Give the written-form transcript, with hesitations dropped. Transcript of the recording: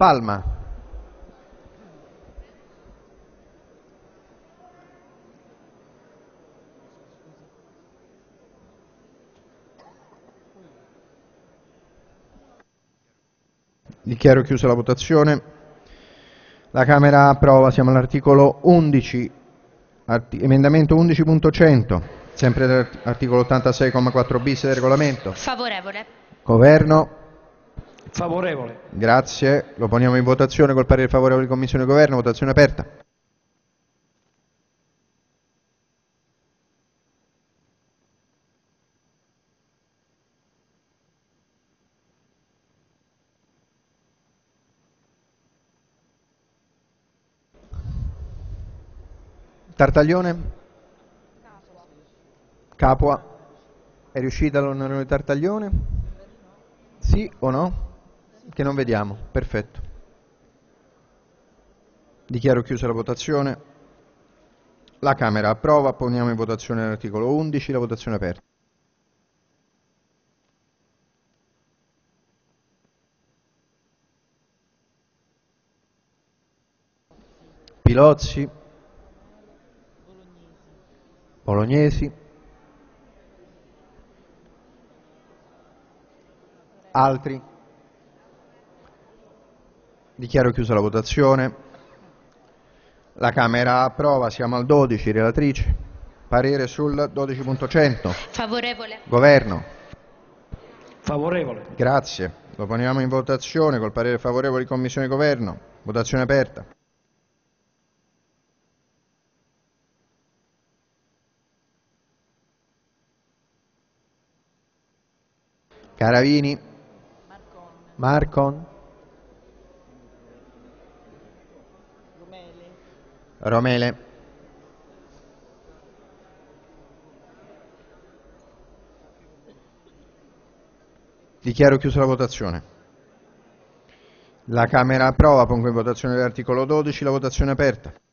Palma. Dichiaro chiusa la votazione. La Camera approva. Siamo all'articolo 11, emendamento 11.100, sempre dell'articolo 86,4 bis del regolamento. Favorevole. Governo. Favorevole. Grazie. Lo poniamo in votazione col parere favorevole di Commissione e Governo. Votazione aperta. Tartaglione? Capua? È riuscita l'onorevole Tartaglione? Sì o no? Che non vediamo. Perfetto. Dichiaro chiusa la votazione. La Camera approva. Poniamo in votazione l'articolo 11. La votazione è aperta. Pilozzi? Bolognesi? Altri? Dichiaro chiusa la votazione. La Camera approva. Siamo al 12. Relatrice? Parere sul 12.100. Favorevole. Governo? Favorevole. Grazie. Lo poniamo in votazione col parere favorevole di Commissione e Governo. Votazione aperta. Caravini? Marcon? Romele? Dichiaro chiusa la votazione. La Camera approva. Pongo in votazione l'articolo 12. La votazione è aperta.